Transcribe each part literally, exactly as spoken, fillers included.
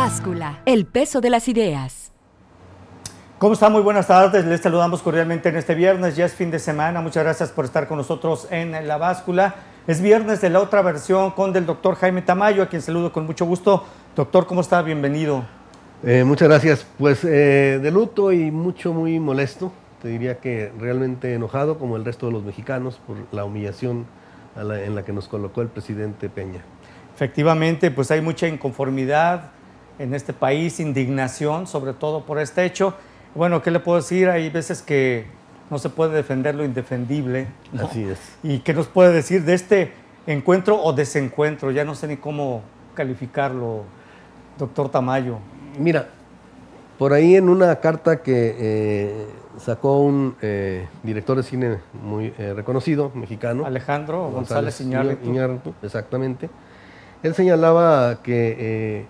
Báscula, el peso de las ideas. ¿Cómo está? Muy buenas tardes, les saludamos cordialmente en este viernes, ya es fin de semana, muchas gracias por estar con nosotros en La Báscula. Es viernes de la otra versión con del doctor Jaime Tamayo, a quien saludo con mucho gusto. Doctor, ¿cómo está? Bienvenido. Eh, muchas gracias, pues eh, de luto y mucho, muy molesto, te diría que realmente enojado como el resto de los mexicanos por la humillación a la, en la que nos colocó el presidente Peña. Efectivamente, pues hay mucha inconformidad en este país, indignación sobre todo por este hecho. Bueno, ¿qué le puedo decir? Hay veces que no se puede defender lo indefendible, ¿no? Así es. ¿Y qué nos puede decir de este encuentro o desencuentro? Ya no sé ni cómo calificarlo, doctor Tamayo. Mira, por ahí en una carta que eh, sacó un eh, director de cine muy eh, reconocido, mexicano, Alejandro González, González Iñárritu. Iñárritu, exactamente. Él señalaba que eh,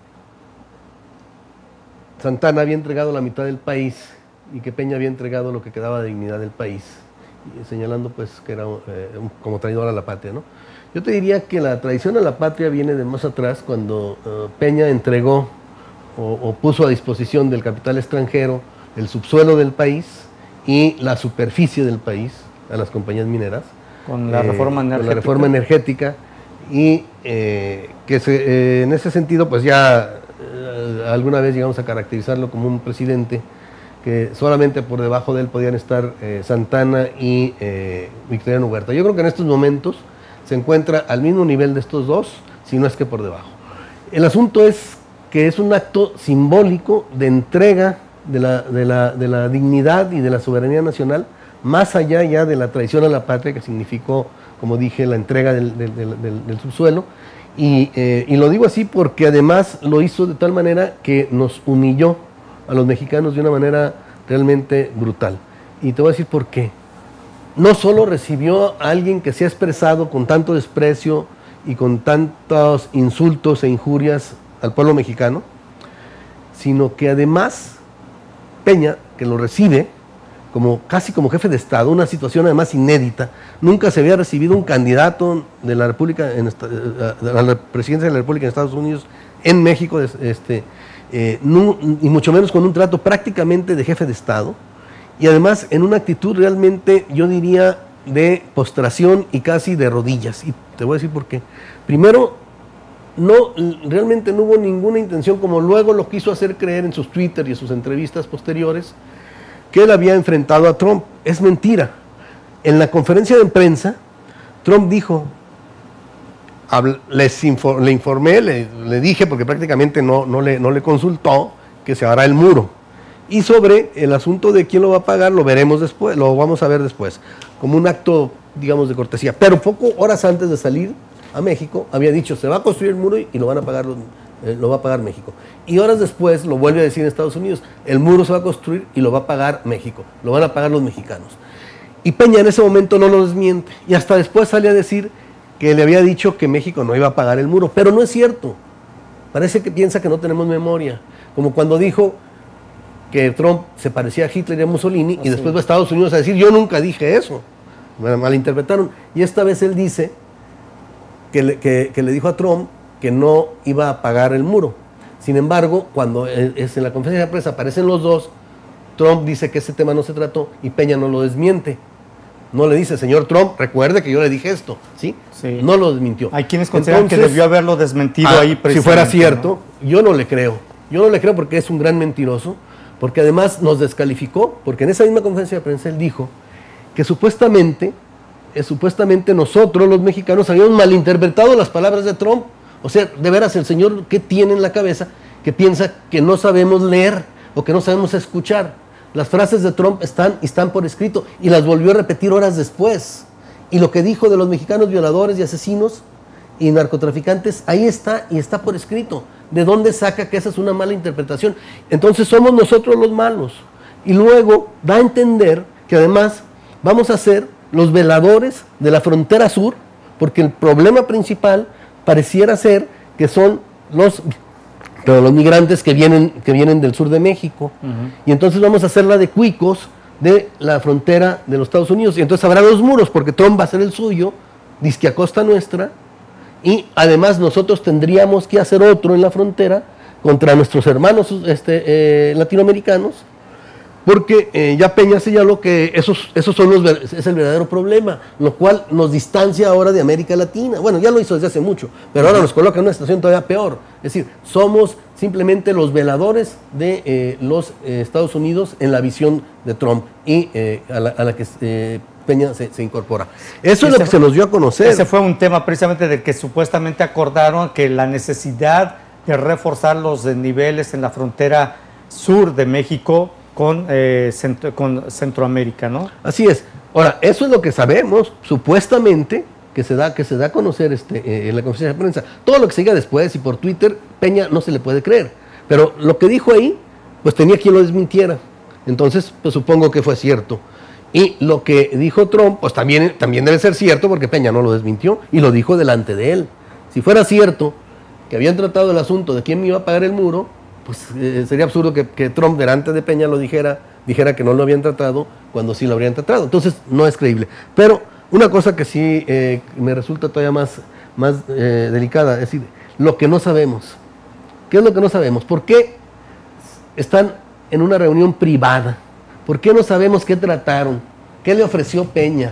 Santana había entregado la mitad del país y que Peña había entregado lo que quedaba de dignidad del país, y señalando pues que era eh, como traidor a la patria, ¿no? Yo te diría que la traición a la patria viene de más atrás, cuando uh, Peña entregó o, o puso a disposición del capital extranjero el subsuelo del país y la superficie del país a las compañías mineras. Con la, eh, reforma, energética. Con la reforma energética. Y eh, que se, eh, en ese sentido pues ya eh, alguna vez llegamos a caracterizarlo como un presidente que solamente por debajo de él podían estar eh, Santana y eh, Victoriano Huerta. Yo creo que en estos momentos se encuentra al mismo nivel de estos dos, si no es que por debajo. El asunto es que es un acto simbólico de entrega de la, de la, de la dignidad y de la soberanía nacional, más allá ya de la traición a la patria que significó, como dije, la entrega del, del, del, del subsuelo. Y, eh, y lo digo así porque además lo hizo de tal manera que nos humilló a los mexicanos de una manera realmente brutal. Y te voy a decir por qué. No solo recibió a alguien que se ha expresado con tanto desprecio y con tantos insultos e injurias al pueblo mexicano, sino que además Peña, que lo recibe como casi como jefe de Estado, una situación además inédita. Nunca se había recibido un candidato de la República, en esta, a la presidencia de la República en Estados Unidos, en México, este, eh, no, y mucho menos con un trato prácticamente de jefe de Estado, y además en una actitud realmente, yo diría, de postración y casi de rodillas. Y te voy a decir por qué. Primero, no, realmente no hubo ninguna intención, como luego lo quiso hacer creer en sus Twitter y en sus entrevistas posteriores, que él había enfrentado a Trump. Es mentira. En la conferencia de prensa, Trump dijo, les infor, le informé, le, le dije, porque prácticamente no, no, le, no le consultó, que se hará el muro. Y sobre el asunto de quién lo va a pagar, lo veremos después, lo vamos a ver después, como un acto, digamos, de cortesía. Pero poco horas antes de salir a México, había dicho, se va a construir el muro y lo van a pagar los, eh, lo va a pagar México. Y horas después lo vuelve a decir en Estados Unidos, el muro se va a construir y lo va a pagar México, lo van a pagar los mexicanos. Y Peña en ese momento no lo desmiente, y hasta después sale a decir que le había dicho que México no iba a pagar el muro, pero no es cierto. Parece que piensa que no tenemos memoria, como cuando dijo que Trump se parecía a Hitler y a Mussolini, así, y después va a Estados Unidos a decir, yo nunca dije eso. Me malinterpretaron. Y esta vez él dice que le, que, que le dijo a Trump que no iba a pagar el muro. Sin embargo, cuando es en la conferencia de prensa aparecen los dos, Trump dice que ese tema no se trató y Peña no lo desmiente. No le dice, señor Trump, recuerde que yo le dije esto, ¿sí? Sí. No lo desmintió. Hay quienes consideran Entonces, que debió haberlo desmentido ah, ahí precisamente. Si fuera cierto, ¿no? Yo no le creo. Yo no le creo porque es un gran mentiroso, porque además nos descalificó, porque en esa misma conferencia de prensa él dijo que supuestamente, eh, supuestamente nosotros los mexicanos habíamos malinterpretado las palabras de Trump. O sea, de veras, el señor, ¿qué tiene en la cabeza? Que piensa que no sabemos leer o que no sabemos escuchar. Las frases de Trump están, están por escrito y las volvió a repetir horas después. Y lo que dijo de los mexicanos violadores y asesinos y narcotraficantes, ahí está y está por escrito. ¿De dónde saca que esa es una mala interpretación? Entonces somos nosotros los malos. Y luego da a entender que además vamos a ser los veladores de la frontera sur, porque el problema principal pareciera ser que son los, pero los migrantes que vienen, que vienen del sur de México. Uh-huh. Y entonces vamos a hacer la de cuicos de la frontera de los Estados Unidos. Y entonces habrá los muros, porque Trump va a hacer el suyo, dizque a costa nuestra, y además nosotros tendríamos que hacer otro en la frontera contra nuestros hermanos este, eh, latinoamericanos, porque eh, ya Peña señaló que esos, esos son los, es el verdadero problema, lo cual nos distancia ahora de América Latina. Bueno, ya lo hizo desde hace mucho, pero ahora nos coloca en una situación todavía peor. Es decir, somos simplemente los veladores de eh, los eh, Estados Unidos en la visión de Trump y eh, a, la, a la que eh, Peña se, se incorpora. Eso es lo que se nos dio a conocer. Ese fue un tema precisamente del que supuestamente acordaron que la necesidad de reforzar los niveles en la frontera sur de México con, eh, centro, con Centroamérica, ¿no? Así es. Ahora, eso es lo que sabemos, supuestamente, que se da, que se da a conocer este, eh, en la conferencia de prensa. Todo lo que se diga después y por Twitter, Peña no se le puede creer. Pero lo que dijo ahí, pues tenía quien lo desmintiera. Entonces, pues supongo que fue cierto. Y lo que dijo Trump, pues también, también debe ser cierto, porque Peña no lo desmintió y lo dijo delante de él. Si fuera cierto que habían tratado el asunto de quién me iba a pagar el muro, pues eh, sería absurdo que, que Trump delante de Peña lo dijera, dijera que no lo habían tratado cuando sí lo habrían tratado. Entonces no es creíble. Pero una cosa que sí eh, me resulta todavía más, más eh, delicada, es decir, lo que no sabemos. ¿Qué es lo que no sabemos? ¿Por qué están en una reunión privada? ¿Por qué no sabemos qué trataron? ¿Qué le ofreció Peña?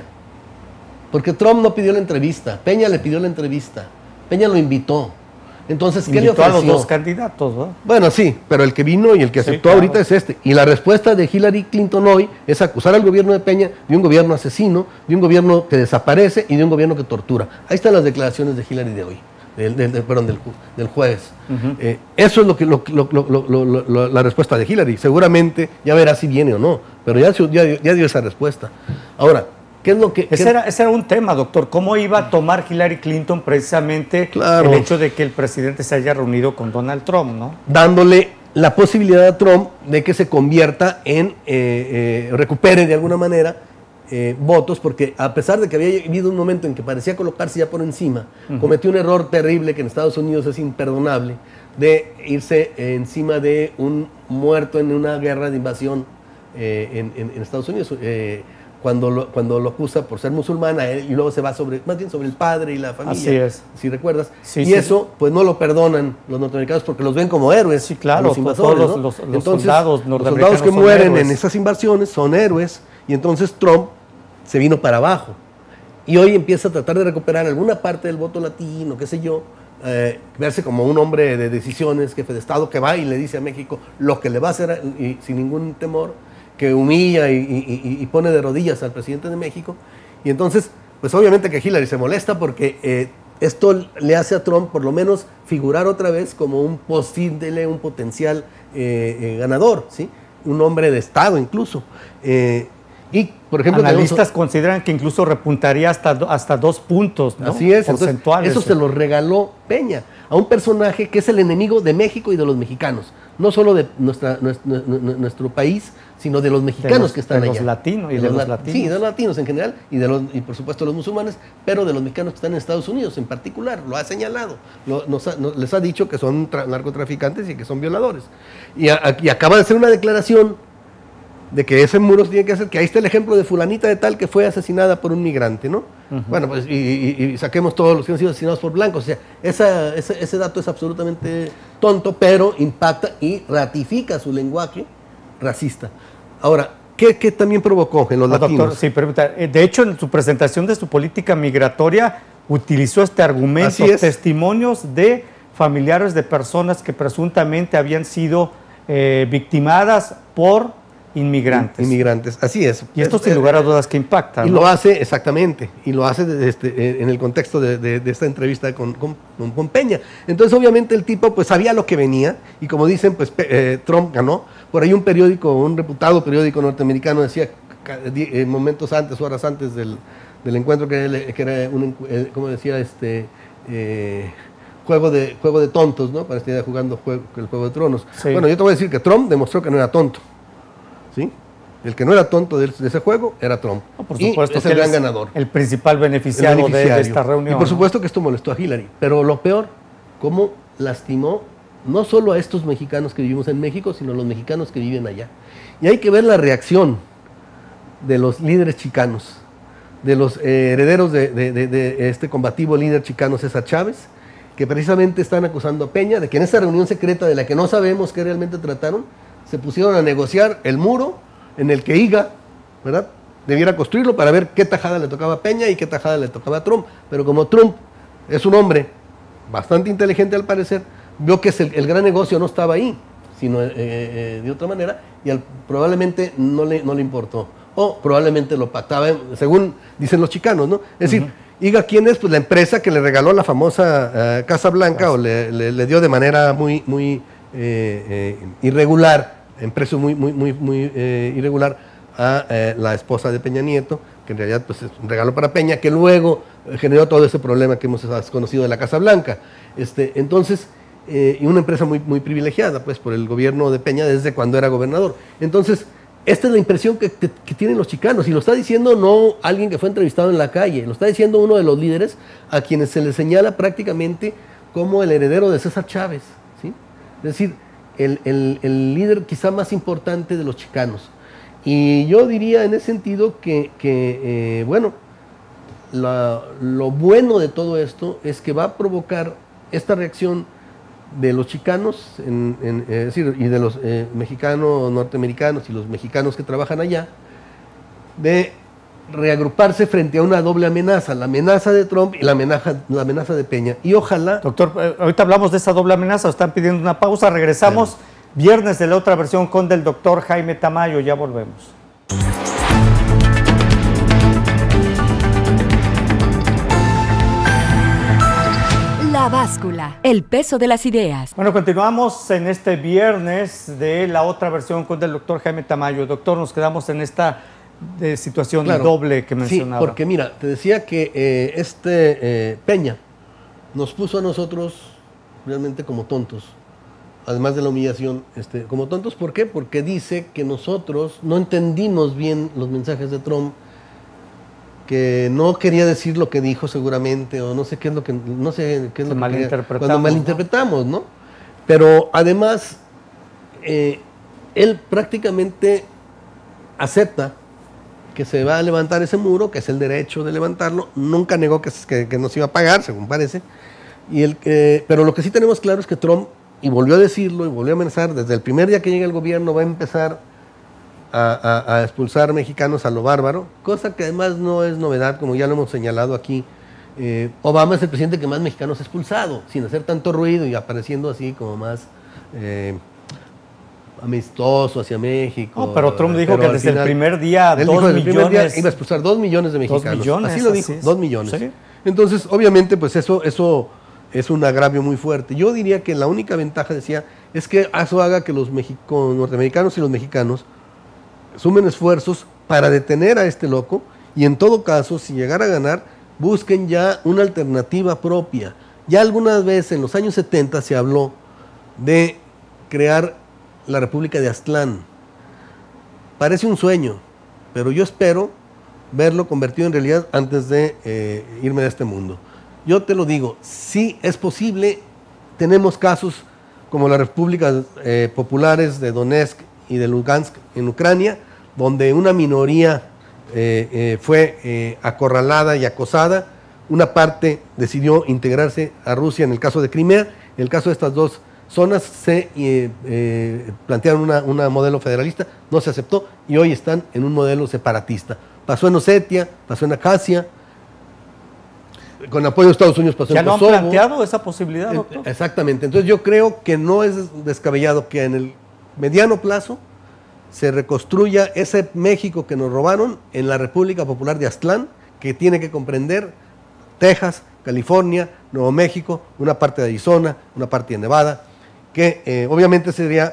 Porque Trump no pidió la entrevista, Peña le pidió la entrevista, Peña lo invitó. Entonces, ¿qué le ofreció? A los dos candidatos, ¿no? Bueno, sí, pero el que vino y el que aceptó sí, claro. ahorita es este. Y la respuesta de Hillary Clinton hoy es acusar al gobierno de Peña de un gobierno asesino, de un gobierno que desaparece y de un gobierno que tortura. Ahí están las declaraciones de Hillary de hoy, del, del, del, perdón, del, del jueves. Uh-huh. eh, eso es lo que lo, lo, lo, lo, lo, lo, la respuesta de Hillary. Seguramente ya verá si viene o no, pero ya, ya, ya dio esa respuesta. Ahora, ¿qué es lo que, ese, qué? Era, ese era un tema, doctor. ¿Cómo iba a tomar Hillary Clinton precisamente claro. el hecho de que el presidente se haya reunido con Donald Trump, ¿no? Dándole la posibilidad a Trump de que se convierta en, eh, eh, recupere de alguna manera eh, votos, porque a pesar de que había habido un momento en que parecía colocarse ya por encima, uh-huh. cometió un error terrible que en Estados Unidos es imperdonable, de irse encima de un muerto en una guerra de invasión eh, en, en, en Estados Unidos. Eh, Cuando lo, cuando lo acusa por ser musulmana y luego se va sobre, más bien sobre el padre y la familia, así es. Si recuerdas. Sí, y sí, eso, pues no lo perdonan los norteamericanos porque los ven como héroes. Sí, claro, los invasores, todos ¿no? los, los, entonces, soldados norteamericanos los soldados que mueren héroes. en esas invasiones son héroes y entonces Trump se vino para abajo. Y hoy empieza a tratar de recuperar alguna parte del voto latino, qué sé yo, eh, verse como un hombre de decisiones, jefe de Estado, que va y le dice a México lo que le va a hacer y, sin ningún temor, que humilla y, y, y pone de rodillas al presidente de México. Y entonces, pues obviamente que Hillary se molesta porque eh, esto le hace a Trump por lo menos figurar otra vez como un posible, un potencial eh, eh, ganador, ¿sí? Un hombre de Estado incluso. Eh, y, por ejemplo, analistas tenemos, consideran que incluso repuntaría hasta, hasta dos puntos, ¿no? Así es, porcentuales. Entonces, eso se lo regaló Peña a un personaje que es el enemigo de México y de los mexicanos. No solo de nuestra, nuestro, nuestro país, sino de los mexicanos de los, que están de allá. Los latinos y de, de los los latinos. Sí, de los latinos en general y, de los, y por supuesto de los musulmanes, pero de los mexicanos que están en Estados Unidos en particular. Lo ha señalado. Lo, nos ha, nos, les ha dicho que son narcotraficantes y que son violadores. Y, a, y acaba de hacer una declaración de que ese muro se tiene que hacer, que ahí está el ejemplo de fulanita de tal que fue asesinada por un migrante, ¿no? Uh-huh. Bueno, pues y, y, y saquemos todos los que han sido asesinados por blancos. O sea, esa, ese, ese dato es absolutamente tonto, pero impacta y ratifica su lenguaje racista. Ahora, ¿qué, qué también provocó en los no, latinos? Doctor, sí, pero, de hecho, en su presentación de su política migratoria utilizó este argumento, testimonios de familiares de personas que presuntamente habían sido eh, victimadas por inmigrantes. Inmigrantes, así es. Y esto sin lugar a dudas que impacta. Y ¿no? lo hace, exactamente, y lo hace de este, en el contexto de, de, de esta entrevista con, con, con Peña. Entonces, obviamente, el tipo pues sabía lo que venía, y como dicen, pues eh, Trump ganó. Por ahí un periódico, un reputado periódico norteamericano decía, eh, momentos antes, horas antes del, del encuentro, que era, que era un, eh, como decía, este... Eh, Juego de, juego de tontos, ¿no? Para estar jugando juego, el Juego de Tronos. Sí. Bueno, yo te voy a decir que Trump demostró que no era tonto. ¿Sí? El que no era tonto de, de ese juego era Trump. No, por supuesto, y es el gran ganador. El principal beneficiario, el beneficiario. De, de esta reunión. Y por supuesto que esto molestó a Hillary. Pero lo peor, cómo lastimó no solo a estos mexicanos que vivimos en México, sino a los mexicanos que viven allá. Y hay que ver la reacción de los líderes chicanos, de los eh, herederos de, de, de, de este combativo líder chicano César Chávez, que precisamente están acusando a Peña de que en esa reunión secreta de la que no sabemos qué realmente trataron, se pusieron a negociar el muro en el que I G A, ¿verdad?, debiera construirlo para ver qué tajada le tocaba a Peña y qué tajada le tocaba a Trump. Pero como Trump es un hombre bastante inteligente al parecer, vio que el, el gran negocio no estaba ahí, sino eh, eh, de otra manera, y al, probablemente no le, no le importó. O probablemente lo pactaba, según dicen los chicanos, ¿no? Es decir, uh-huh. I G A, ¿quién es? Pues la empresa que le regaló la famosa uh, Casa Blanca, Casa. o le, le, le dio de manera muy, muy eh, eh, irregular, en precio muy, muy, muy, muy eh, irregular, a eh, la esposa de Peña Nieto, que en realidad pues, es un regalo para Peña, que luego generó todo ese problema que hemos conocido de la Casa Blanca. Este, entonces, eh, y una empresa muy, muy privilegiada pues, por el gobierno de Peña desde cuando era gobernador. Entonces, esta es la impresión que, que, que tienen los chicanos, y lo está diciendo no alguien que fue entrevistado en la calle, lo está diciendo uno de los líderes a quienes se le señala prácticamente como el heredero de César Chávez, ¿sí? Es decir, el, el, el líder quizá más importante de los chicanos. Y yo diría en ese sentido que, que eh, bueno, la, lo bueno de todo esto es que va a provocar esta reacción de los chicanos, en, en, es decir, y de los eh, mexicanos, norteamericanos y los mexicanos que trabajan allá, de reagruparse frente a una doble amenaza, la amenaza de Trump y la amenaza, la amenaza de Peña. Y ojalá... Doctor, eh, ahorita hablamos de esa doble amenaza, están pidiendo una pausa, regresamos, claro. Viernes de la otra versión con del doctor Jaime Tamayo, ya volvemos. La báscula, el peso de las ideas. Bueno, continuamos en este viernes de la otra versión con el doctor Jaime Tamayo. Doctor, nos quedamos en esta de situación claro, doble que mencionaba. Sí, porque mira, te decía que eh, este eh, Peña nos puso a nosotros realmente como tontos, además de la humillación, este, como tontos. ¿Por qué? Porque dice que nosotros no entendimos bien los mensajes de Trump, que no quería decir lo que dijo seguramente, o no sé qué es lo que, no sé qué es lo que malinterpretamos, cuando malinterpretamos, ¿no? Pero además, eh, él prácticamente acepta que se va a levantar ese muro, que es el derecho de levantarlo, nunca negó que, que, que nos iba a pagar, según parece, y el, eh, pero lo que sí tenemos claro es que Trump, y volvió a decirlo, y volvió a amenazar, desde el primer día que llegue al gobierno va a empezar A, a, a expulsar mexicanos a lo bárbaro, cosa que además no es novedad, como ya lo hemos señalado aquí. eh, Obama es el presidente que más mexicanos ha expulsado, sin hacer tanto ruido y apareciendo así como más eh, amistoso hacia México. No, pero Trump dijo pero que desde final, el primer día dos dijo, millones, primer día iba a expulsar dos millones de mexicanos. Dos millones, así lo dijo, así dos millones. ¿Sí? Entonces, obviamente, pues eso, eso es un agravio muy fuerte. Yo diría que la única ventaja, decía, es que eso haga que los mexicanos, norteamericanos y los mexicanos sumen esfuerzos para detener a este loco, y en todo caso, si llegara a ganar, busquen ya una alternativa propia. Ya algunas veces en los años setenta se habló de crear la República de Aztlán. Parece un sueño, pero yo espero verlo convertido en realidad antes de eh, irme de este mundo. Yo te lo digo, sí es posible, tenemos casos como las repúblicas eh, populares de Donetsk y de Lugansk en Ucrania, donde una minoría eh, eh, fue eh, acorralada y acosada, una parte decidió integrarse a Rusia en el caso de Crimea, en el caso de estas dos zonas se eh, eh, plantearon una, una modelo federalista, no se aceptó y hoy están en un modelo separatista. Pasó en Osetia, pasó en Abjasia, con apoyo de Estados Unidos pasó ¿Ya en no Kosovo. han planteado esa posibilidad, doctor? Exactamente, entonces yo creo que no es descabellado que en el mediano plazo se reconstruya ese México que nos robaron en la República Popular de Aztlán, que tiene que comprender Texas, California, Nuevo México, una parte de Arizona, una parte de Nevada, que eh, obviamente sería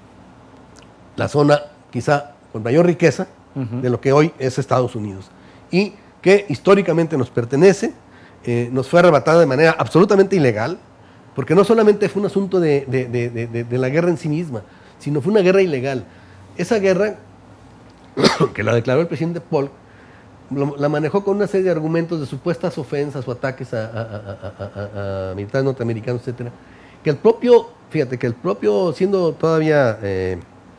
la zona quizá con mayor riqueza uh-huh. de lo que hoy es Estados Unidos, y que históricamente nos pertenece, eh, nos fue arrebatada de manera absolutamente ilegal, porque no solamente fue un asunto de, de, de, de, de, de la guerra en sí misma, sino fue una guerra ilegal. Esa guerra, que la declaró el presidente Polk, lo, la manejó con una serie de argumentos de supuestas ofensas o ataques a, a, a, a, a, a militares norteamericanos, etcétera, que el propio, fíjate, que el propio, siendo todavía eh,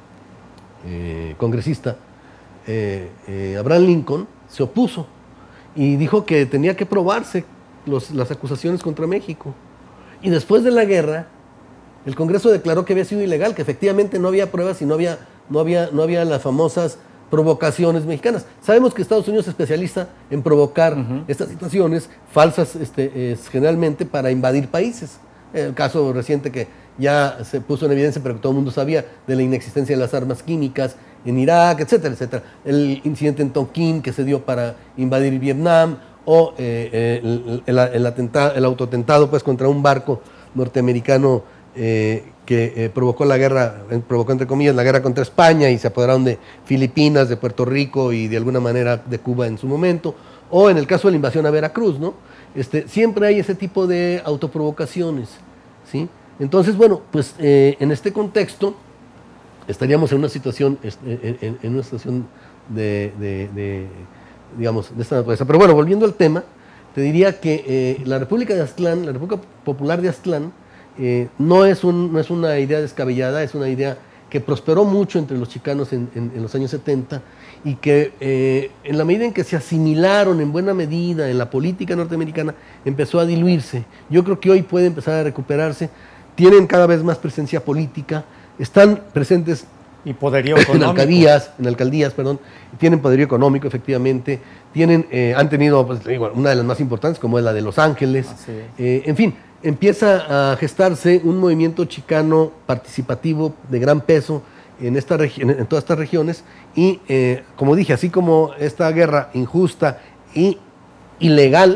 eh, congresista, eh, eh, Abraham Lincoln se opuso y dijo que tenía que probarse los, las acusaciones contra México. Y después de la guerra, el Congreso declaró que había sido ilegal, que efectivamente no había pruebas y no había, no había, no había las famosas provocaciones mexicanas. Sabemos que Estados Unidos es especialista en provocar uh-huh. estas situaciones falsas este, es, generalmente para invadir países. El caso reciente que ya se puso en evidencia, pero que todo el mundo sabía, de la inexistencia de las armas químicas en Irak, etcétera, etcétera. El incidente en Tonkin que se dio para invadir Vietnam, o eh, el, el, el, atentado, el autoatentado pues, contra un barco norteamericano eh, que eh, provocó la guerra, provocó entre comillas la guerra contra España, y se apoderaron de Filipinas, de Puerto Rico y de alguna manera de Cuba en su momento, o en el caso de la invasión a Veracruz, ¿no? Este, siempre hay ese tipo de autoprovocaciones, ¿sí? Entonces, bueno, pues eh, en este contexto estaríamos en una situación, en, en una situación de, de, de digamos, de esta naturaleza. Pero bueno, volviendo al tema, te diría que eh, la República de Aztlán, la República Popular de Aztlán, eh, no, es un, no es una idea descabellada, es una idea que prosperó mucho entre los chicanos en, en, en los años setenta, y que eh, en la medida en que se asimilaron en buena medida en la política norteamericana, empezó a diluirse. Yo creo que hoy puede empezar a recuperarse, tienen cada vez más presencia política, están presentes y poderío económico. En alcaldías, en alcaldías, perdón, tienen poderío económico, efectivamente, tienen, eh, han tenido pues, una de las más importantes, como es la de Los Ángeles. Eh, en fin, empieza a gestarse un movimiento chicano participativo de gran peso en, esta en, en todas estas regiones, y eh, como dije, así como esta guerra injusta y ilegal,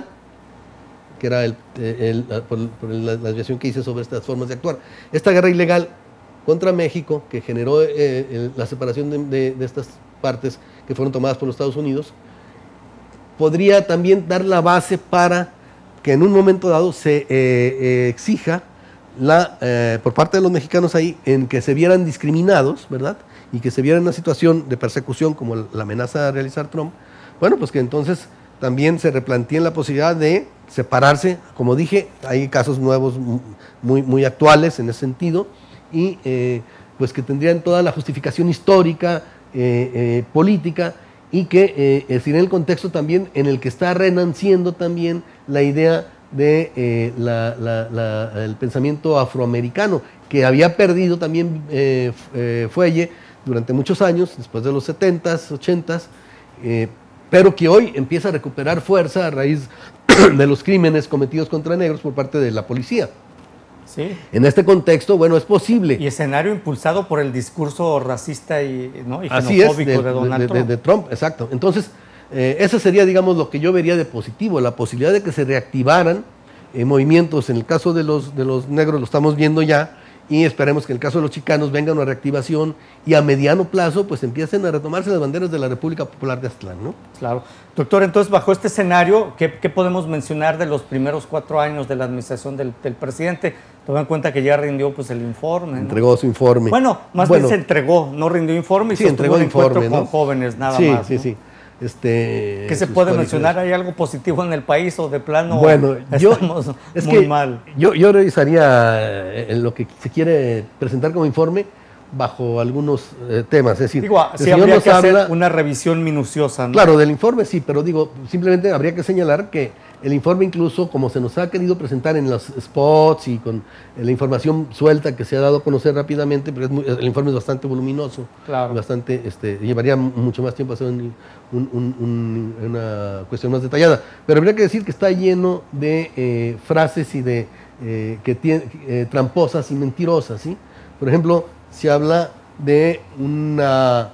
que era el, el, el, por, por la, la desviación que hice sobre estas formas de actuar, esta guerra ilegal contra México, que generó eh, eh, la separación de, de, de estas partes que fueron tomadas por los Estados Unidos, podría también dar la base para que en un momento dado se eh, eh, exija la, eh, por parte de los mexicanos ahí, en que se vieran discriminados, ¿verdad? Y que se viera en una situación de persecución como la amenaza de realizar Trump. Bueno, pues que entonces también se replanteen la posibilidad de separarse. Como dije, hay casos nuevos muy, muy actuales en ese sentido, y eh, pues que tendrían toda la justificación histórica, eh, eh, política, y que eh, es decir, en el contexto también en el que está renaciendo también la idea de eh, la, la, la, el pensamiento afroamericano, que había perdido también eh, eh, fuelle durante muchos años, después de los setentas, ochentas, eh, pero que hoy empieza a recuperar fuerza a raíz de los crímenes cometidos contra negros por parte de la policía. Sí. En este contexto, bueno, es posible. Y escenario impulsado por el discurso racista y, ¿no? y Así xenofóbico es, de, de Donald de, Trump. De, de Trump, exacto. Entonces, eh, eso sería, digamos, lo que yo vería de positivo, la posibilidad de que se reactivaran eh, movimientos. En el caso de los, de los negros lo estamos viendo ya, y esperemos que en el caso de los chicanos venga una reactivación, y a mediano plazo pues empiecen a retomarse las banderas de la República Popular de Aztlán, ¿no? Claro. Doctor, entonces bajo este escenario, ¿qué, qué podemos mencionar de los primeros cuatro años de la administración del, del presidente? Tomando en cuenta que ya rindió pues el informe, ¿no? Entregó su informe. Bueno, más bueno, bien se entregó, no rindió informe y sí, se entregó el informe, encuentro ¿no? con jóvenes, nada sí, más. Sí, ¿no? sí, este, ¿Qué se puede mencionar? ¿Hay algo positivo en el país o de plano bueno, estamos yo, es muy que mal? Yo, yo revisaría lo que se quiere presentar como informe bajo algunos eh, temas. Es decir, digo, sí habría que habla, hacer una revisión minuciosa, ¿no? Claro, del informe sí, pero digo, simplemente habría que señalar que el informe, incluso como se nos ha querido presentar en los spots y con la información suelta que se ha dado a conocer rápidamente, pero es muy, el informe es bastante voluminoso, claro. bastante, este, llevaría mucho más tiempo hacer un, un, un, un, una cuestión más detallada, pero habría que decir que está lleno de eh, frases y de eh, que tiene, eh, tramposas y mentirosas, ¿sí? Por ejemplo, se habla de una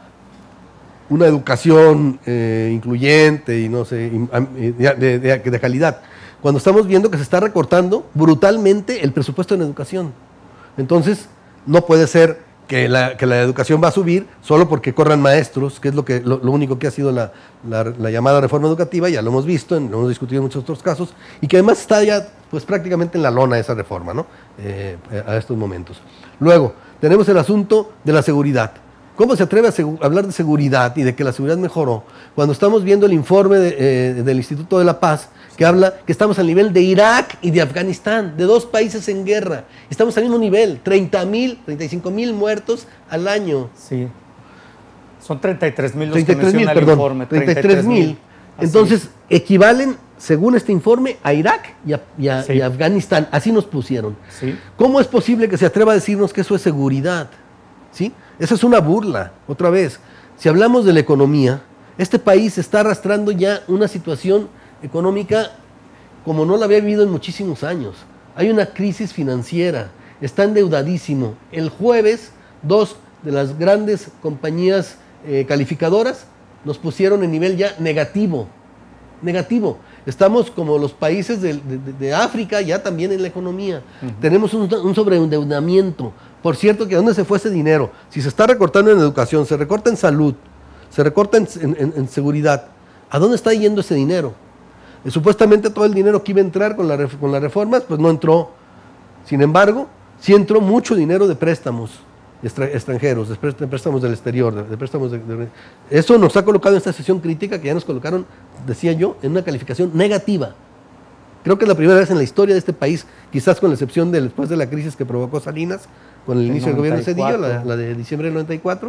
una educación eh, incluyente y no sé, de, de, de, de calidad, cuando estamos viendo que se está recortando brutalmente el presupuesto en educación. Entonces, no puede ser que la, que la educación va a subir solo porque corran maestros, que es lo, que, lo, lo único que ha sido la, la, la llamada reforma educativa, ya lo hemos visto, lo hemos discutido en muchos otros casos, y que además está ya pues, prácticamente en la lona esa reforma, ¿no? eh, a estos momentos. Luego, tenemos el asunto de la seguridad. ¿Cómo se atreve a hablar de seguridad y de que la seguridad mejoró cuando estamos viendo el informe de, eh, del Instituto de la Paz que habla que estamos al nivel de Irak y de Afganistán, de dos países en guerra? Estamos al mismo nivel, treinta mil, treinta y cinco mil muertos al año. Sí. Son treinta y tres mil los que menciona el perdón, informe. treinta y tres mil. Entonces, equivalen según este informe, a Irak y a, y a, sí. y a Afganistán. Así nos pusieron. Sí. ¿Cómo es posible que se atreva a decirnos que eso es seguridad? ¿Sí? Esa es una burla, otra vez. Si hablamos de la economía, este país está arrastrando ya una situación económica como no la había vivido en muchísimos años. Hay una crisis financiera, está endeudadísimo. El jueves, dos de las grandes compañías eh, calificadoras nos pusieron en nivel ya negativo. Negativo. Estamos como los países de, de, de África ya también en la economía. Uh-huh. Tenemos un, un sobreendeudamiento. Por cierto, que ¿a dónde se fue ese dinero? Si se está recortando en educación, se recorta en salud, se recorta en, en, en seguridad, ¿a dónde está yendo ese dinero? Eh, supuestamente todo el dinero que iba a entrar con, la, con las reformas, pues no entró. Sin embargo, sí entró mucho dinero de préstamos extranjeros, de préstamos del exterior, de, de préstamos de, de, eso nos ha colocado en esta sesión crítica que ya nos colocaron, decía yo, en una calificación negativa. Creo que es la primera vez en la historia de este país, quizás con la excepción de después de la crisis que provocó Salinas, con el, el inicio del gobierno de Cedillo, la, la de diciembre del noventa y cuatro.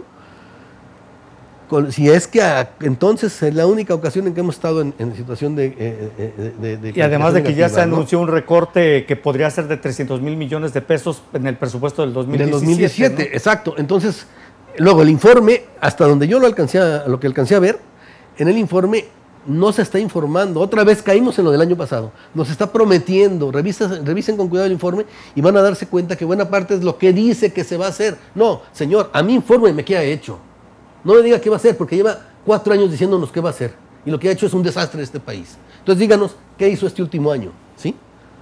Con, si es que a, entonces es la única ocasión en que hemos estado en, en situación de, eh, de, de... Y además de que negativa, ya se ¿no? anunció un recorte que podría ser de trescientos mil millones de pesos en el presupuesto del dos mil diecisiete. Del dos mil diecisiete, ¿no? Exacto. Entonces, luego el informe, hasta donde yo lo alcancé a, lo que alcancé a ver, en el informe no se está informando. Otra vez caímos en lo del año pasado. Nos está prometiendo, revisen, revisen con cuidado el informe y van a darse cuenta que buena parte es lo que dice que se va a hacer. No, señor, a mí infórmeme qué ha hecho. No me diga qué va a hacer, porque lleva cuatro años diciéndonos qué va a hacer. Y lo que ha hecho es un desastre en este país. Entonces díganos qué hizo este último año, ¿sí?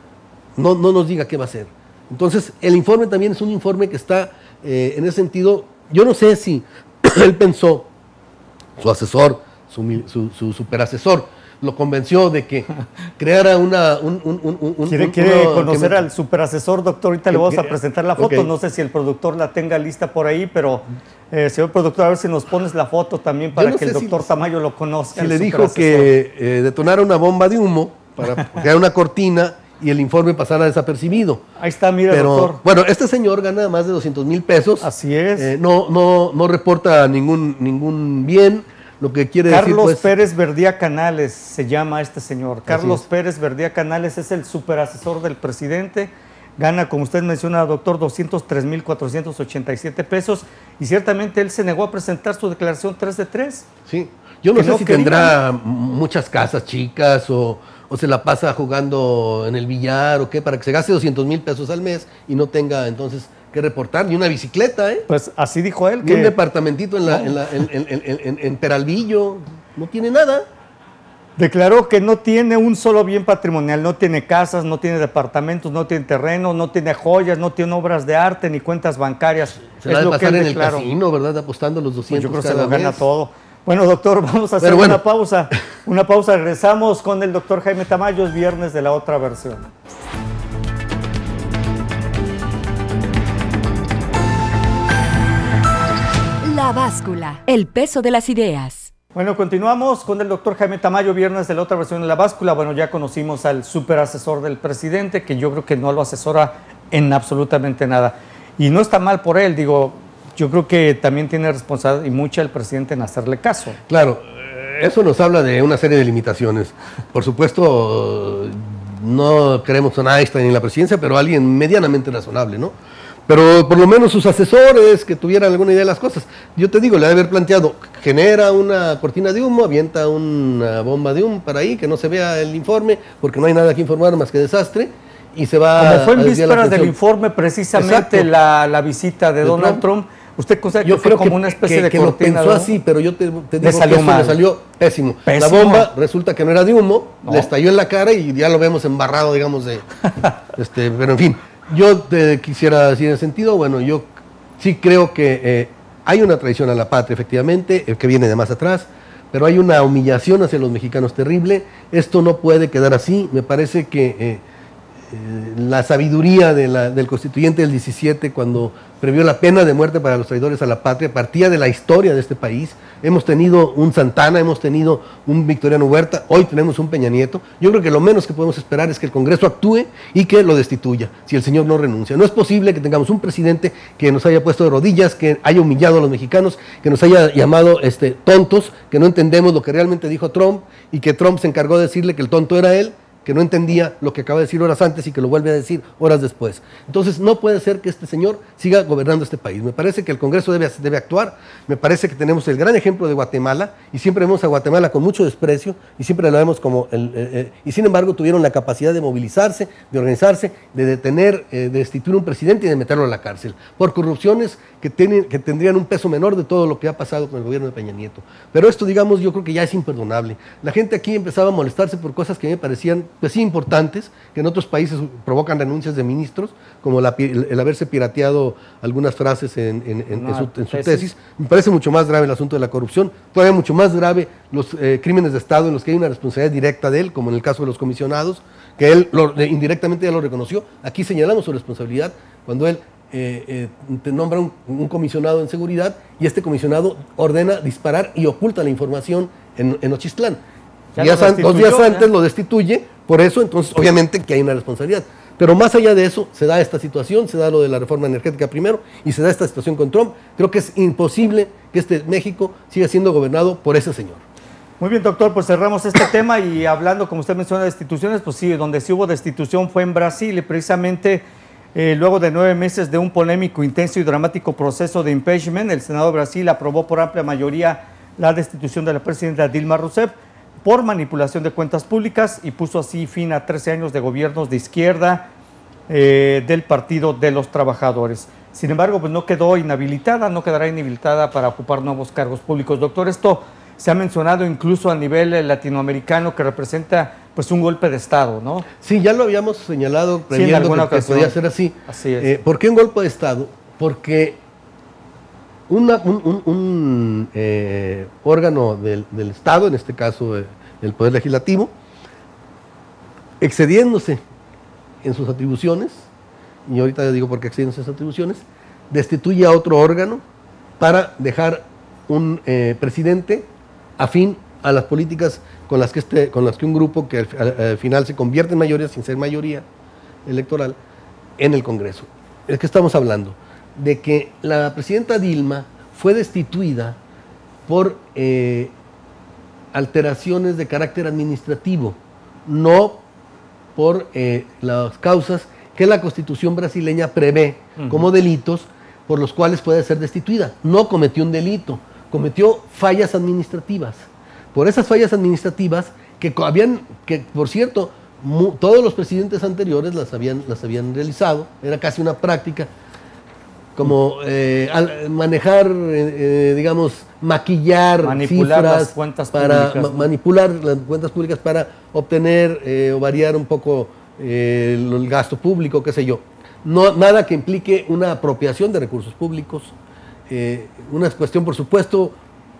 No, no nos diga qué va a hacer. Entonces, el informe también es un informe que está, eh, en ese sentido, yo no sé si él pensó, su asesor, su, su, su superasesor, lo convenció de que creara una... Un, un, un, un, ¿Quiere, un, quiere uno, conocer me, al superasesor, doctor? Ahorita le vamos a presentar la foto. Okay. No sé si el productor la tenga lista por ahí, pero, eh, señor productor, a ver si nos pones la foto también para no que el doctor si, Tamayo lo conozca. Si le dijo que eh, detonara una bomba de humo para crear una cortina y el informe pasara desapercibido. Ahí está, mire, pero, doctor. Bueno, este señor gana más de doscientos mil pesos. Así es. Eh, no, no, no reporta ningún, ningún bien. Lo que quiere Carlos decir, pues, Pérez Verdía Canales se llama este señor. Carlos Pérez Verdía Canales es el superasesor del presidente. Gana, como usted menciona, doctor, doscientos tres mil cuatrocientos ochenta y siete pesos. Y ciertamente él se negó a presentar su declaración tres de tres. Sí, yo no sé no si querían. tendrá muchas casas chicas o, o se la pasa jugando en el billar o qué, para que se gaste doscientos mil pesos al mes y no tenga entonces que reportar ni una bicicleta, ¿eh? Pues así dijo él. Ni que un departamentito en, la, no. en, la, en, en, en, en, en Peralvillo, no tiene nada. Declaró que no tiene un solo bien patrimonial, no tiene casas, no tiene departamentos, no tiene terreno, no tiene joyas, no tiene obras de arte ni cuentas bancarias. Se va a pasar en el casino, ¿verdad? Apostando los doscientos pues yo creo que cada se lo gana mes. todo. Bueno, doctor, vamos a hacer bueno. una pausa. Una pausa, regresamos con el doctor Jaime Tamayo, es viernes de la otra versión. La báscula, el peso de las ideas. Bueno, continuamos con el doctor Jaime Tamayo, viernes de la otra versión de La Báscula. Bueno, ya conocimos al superasesor del presidente, que yo creo que no lo asesora en absolutamente nada. Y no está mal por él, digo, yo creo que también tiene responsabilidad y mucha el presidente en hacerle caso. Claro, eso nos habla de una serie de limitaciones. Por supuesto, no queremos a Einstein en la presidencia, pero alguien medianamente razonable, ¿no? Pero por lo menos sus asesores que tuvieran alguna idea de las cosas. Yo te digo, le debe haber planteado, genera una cortina de humo, avienta una bomba de humo para ahí, que no se vea el informe, porque no hay nada que informar más que desastre, y se va Como fue en a vísperas del informe, precisamente la, la visita de, de Donald Trump, Trump ¿usted considera yo que fue creo como que, una especie que, de que cortina? Lo pensó así, pero yo te, te digo salió que eso mal. le salió pésimo. pésimo. La bomba resulta que no era de humo, no. le estalló en la cara y ya lo vemos embarrado, digamos, de... este, pero en fin, yo te quisiera decir en ese sentido, bueno, yo sí creo que eh, hay una traición a la patria, efectivamente, eh, que viene de más atrás, pero hay una humillación hacia los mexicanos terrible. Esto no puede quedar así. Me parece que... Eh, eh, la sabiduría de la, del constituyente del diecisiete, cuando previó la pena de muerte para los traidores a la patria, partía de la historia de este país. Hemos tenido un Santana, hemos tenido un Victoriano Huerta, hoy tenemos un Peña Nieto. Yo creo que lo menos que podemos esperar es que el Congreso actúe y que lo destituya, si el señor no renuncia. No es posible que tengamos un presidente que nos haya puesto de rodillas, que haya humillado a los mexicanos, que nos haya llamado este, tontos, que no entendemos lo que realmente dijo Trump y que Trump se encargó de decirle que el tonto era él, que no entendía lo que acaba de decir horas antes y que lo vuelve a decir horas después. Entonces no puede ser que este señor siga gobernando este país. Me parece que el Congreso debe, debe actuar, me parece que tenemos el gran ejemplo de Guatemala, y siempre vemos a Guatemala con mucho desprecio, y siempre la vemos como, el, eh, eh, y sin embargo tuvieron la capacidad de movilizarse, de organizarse, de detener, eh, de destituir un presidente y de meterlo a la cárcel, por corrupciones que, tienen, que tendrían un peso menor de todo lo que ha pasado con el gobierno de Peña Nieto. Pero esto, digamos, yo creo que ya es imperdonable. La gente aquí empezaba a molestarse por cosas que me parecían pues sí importantes, que en otros países provocan renuncias de ministros, como la, el, el haberse pirateado algunas frases en, en, en, en, su, en su tesis. Me parece mucho más grave el asunto de la corrupción, todavía mucho más grave los eh, crímenes de Estado en los que hay una responsabilidad directa de él, como en el caso de los comisionados, que él lo, eh, indirectamente ya lo reconoció. Aquí señalamos su responsabilidad cuando él eh, eh, te nombra un, un comisionado en seguridad, y este comisionado ordena disparar y oculta la información en, en Nochistlán. Días an, dos días antes lo destituye, por eso entonces obviamente que hay una responsabilidad. Pero más allá de eso, se da esta situación, se da lo de la reforma energética primero, y se da esta situación con Trump. Creo que es imposible que este México siga siendo gobernado por ese señor. Muy bien, doctor, pues cerramos este tema, y hablando, como usted menciona, de destituciones, pues sí, donde sí hubo destitución fue en Brasil, y precisamente eh, luego de nueve meses de un polémico, intenso y dramático proceso de impeachment, el Senado de Brasil aprobó por amplia mayoría la destitución de la presidenta Dilma Rousseff por manipulación de cuentas públicas, y puso así fin a trece años de gobiernos de izquierda eh, del Partido de los Trabajadores. Sin embargo, pues no quedó inhabilitada, no quedará inhabilitada para ocupar nuevos cargos públicos. Doctor, esto se ha mencionado incluso a nivel eh, latinoamericano, que representa pues un golpe de Estado, ¿no? Sí, ya lo habíamos señalado, previendo sí, que, que podía ser así. Así es. Eh, ¿Por qué un golpe de Estado? Porque Una, un, un, un eh, órgano del, del Estado, en este caso eh, el Poder Legislativo, excediéndose en sus atribuciones, y ahorita digo por qué excediéndose en sus atribuciones, destituye a otro órgano para dejar un eh, presidente afín a las políticas con las que, este, con las que un grupo que al, al, al final se convierte en mayoría, sin ser mayoría electoral, en el Congreso. ¿De qué estamos hablando? De que la presidenta Dilma fue destituida por eh, alteraciones de carácter administrativo, no por eh, las causas que la Constitución brasileña prevé uh-huh. como delitos por los cuales puede ser destituida. No cometió un delito, cometió fallas administrativas. Por esas fallas administrativas que habían, que por cierto, mu, todos los presidentes anteriores las habían, las habían realizado, era casi una práctica, como eh, al manejar, eh, digamos, maquillar manipular cifras las cuentas para públicas, ma ¿no? manipular las cuentas públicas para obtener eh, o variar un poco eh, el, el gasto público, qué sé yo. No, nada que implique una apropiación de recursos públicos, eh, una cuestión, por supuesto,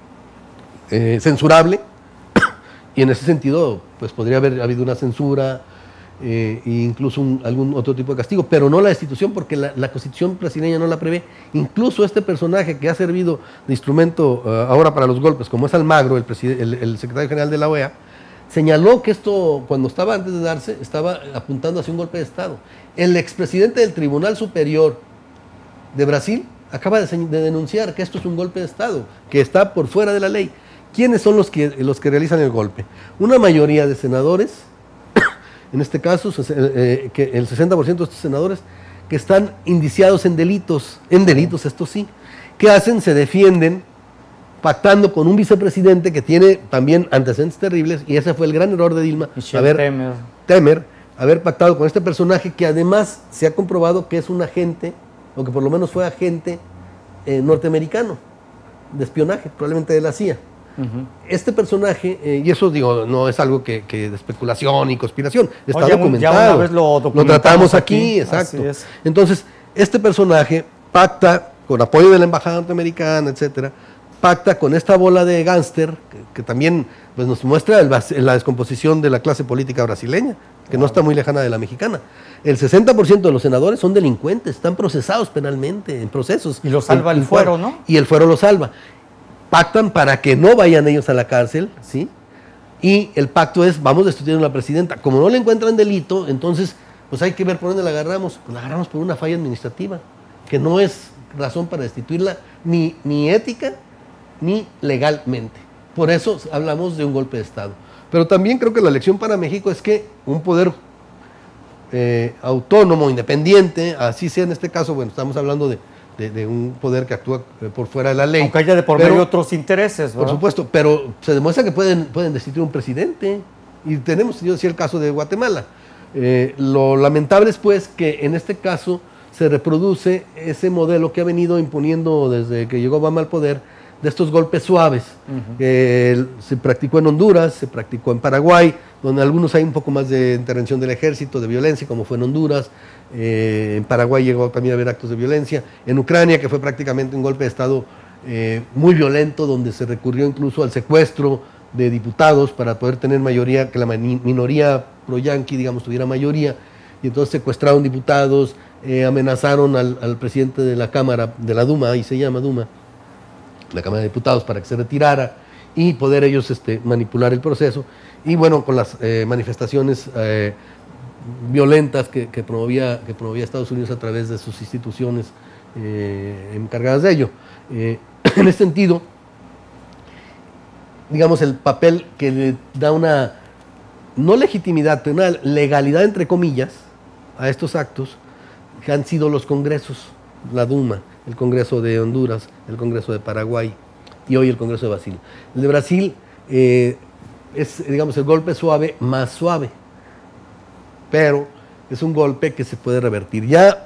eh, censurable, y en ese sentido, pues podría haber habido una censura, Eh, e incluso un, algún otro tipo de castigo, pero no la destitución, porque la, la Constitución brasileña no la prevé. Incluso este personaje que ha servido de instrumento uh, ahora para los golpes, como es Almagro, el, el, el secretario general de la O E A, señaló que esto, cuando estaba antes de darse, estaba apuntando hacia un golpe de Estado. El expresidente del Tribunal Superior de Brasil acaba de, de denunciar que esto es un golpe de Estado, que está por fuera de la ley. ¿Quiénes son los que, los que realizan el golpe? Una mayoría de senadores, en este caso, eh, que el sesenta por ciento de estos senadores que están indiciados en delitos, en delitos, esto sí, ¿qué hacen? Se defienden pactando con un vicepresidente que tiene también antecedentes terribles, y ese fue el gran error de Dilma, haber, Temer. Temer, haber pactado con este personaje que además se ha comprobado que es un agente, o que por lo menos fue agente eh, norteamericano, de espionaje, probablemente de la C I A. Uh-huh. Este personaje, eh, y eso digo, no es algo que, que de especulación y conspiración, está Oye, documentado, ya una vez lo, lo tratamos aquí, aquí exacto. Entonces, este personaje pacta con apoyo de la embajada norteamericana, etcétera, pacta con esta bola de gángster que, que también pues, nos muestra el, la descomposición de la clase política brasileña. que no está muy lejana de la mexicana. El sesenta por ciento de los senadores son delincuentes, están procesados penalmente, en procesos. Y lo salva en, el en, fuero, ¿no? Y el fuero lo salva. Pactan para que no vayan ellos a la cárcel, ¿sí? Y el pacto es, vamos destituyendo a la presidenta. Como no le encuentran delito, entonces, pues hay que ver por dónde la agarramos. Pues la agarramos por una falla administrativa, que no es razón para destituirla ni, ni ética ni legalmente. Por eso hablamos de un golpe de Estado. Pero también creo que la lección para México es que un poder eh, autónomo, independiente, así sea en este caso, bueno, estamos hablando de, de, de un poder que actúa por fuera de la ley. Aunque haya de por pero, medio otros intereses, ¿verdad? Por supuesto, pero se demuestra que pueden, pueden destituir un presidente. Y tenemos, yo decía, el caso de Guatemala. Eh, lo lamentable es, pues, que en este caso se reproduce ese modelo que ha venido imponiendo desde que llegó Obama al poder, de estos golpes suaves. Uh-huh. eh, se practicó en Honduras, se practicó en Paraguay, donde algunos hay un poco más de intervención del ejército, de violencia, como fue en Honduras. Eh, en Paraguay llegó también a haber actos de violencia. En Ucrania, que fue prácticamente un golpe de Estado eh, muy violento, donde se recurrió incluso al secuestro de diputados para poder tener mayoría, que la minoría pro-yanqui, digamos, tuviera mayoría, y entonces secuestraron diputados, eh, amenazaron al, al presidente de la Cámara, de la Duma, ahí se llama Duma, la Cámara de Diputados, para que se retirara y poder ellos este, manipular el proceso. Y bueno, con las eh, manifestaciones eh, violentas que, que, promovía, que promovía Estados Unidos a través de sus instituciones eh, encargadas de ello. Eh, en ese sentido, digamos, el papel que le da una, no legitimidad, pero una legalidad, entre comillas, a estos actos, que han sido los congresos, la Duma, el Congreso de Honduras, el Congreso de Paraguay y hoy el Congreso de Brasil. El de Brasil eh, es, digamos, el golpe suave más suave, pero es un golpe que se puede revertir. Ya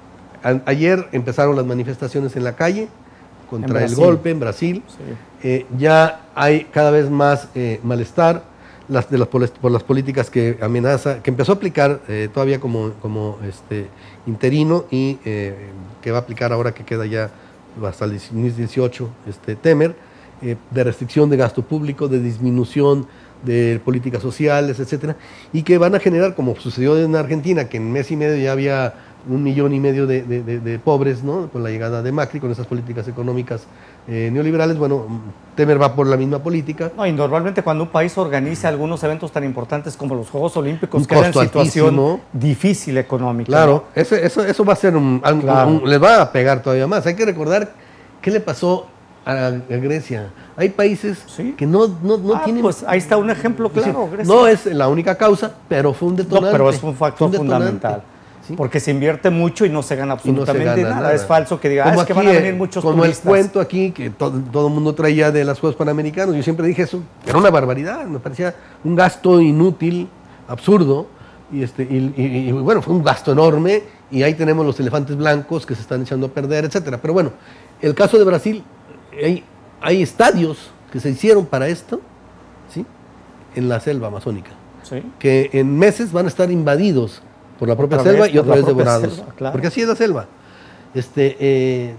a, ayer empezaron las manifestaciones en la calle contra el golpe en Brasil. Sí. Eh, ya hay cada vez más eh, malestar las, de las, por las políticas que amenaza, que empezó a aplicar eh, todavía como, como este, interino y eh, que va a aplicar ahora que queda ya hasta el dos mil dieciocho este, Temer, eh, de restricción de gasto público, de disminución de políticas sociales, etcétera, y que van a generar, como sucedió en Argentina, que en mes y medio ya había un millón y medio de, de, de, de pobres, ¿no?, con la llegada de Macri, con esas políticas económicas eh, neoliberales. Bueno, Temer va por la misma política. No, y normalmente cuando un país organiza algunos eventos tan importantes como los Juegos Olímpicos, queda en situación altísimo, difícil económica. Claro, ¿no? eso, eso, eso va a ser un, un, claro. un, les va a pegar todavía más. Hay que recordar qué le pasó a, a Grecia. Hay países ¿sí? que no, no, no ah, tienen... pues ahí está un ejemplo claro. Grecia. No es la única causa, pero fue un detonante. No, pero es un factor un fundamental. ¿Sí? Porque se invierte mucho y no se gana absolutamente no se gana nada. nada. Es falso que diga, ah, es que van a venir muchos como turistas. Como el cuento aquí que todo, todo el mundo traía de los Juegos Panamericanos. Yo siempre dije eso, era una barbaridad, me parecía un gasto inútil, absurdo. Y, este, y, y, y bueno, fue un gasto enorme y ahí tenemos los elefantes blancos que se están echando a perder, etcétera. Pero bueno, el caso de Brasil, hay, hay estadios que se hicieron para esto, ¿sí?, en la selva amazónica, ¿sí?, que en meses van a estar invadidos por la propia otra selva y otra vez devorados, selva, claro. porque así es la selva. Este, eh,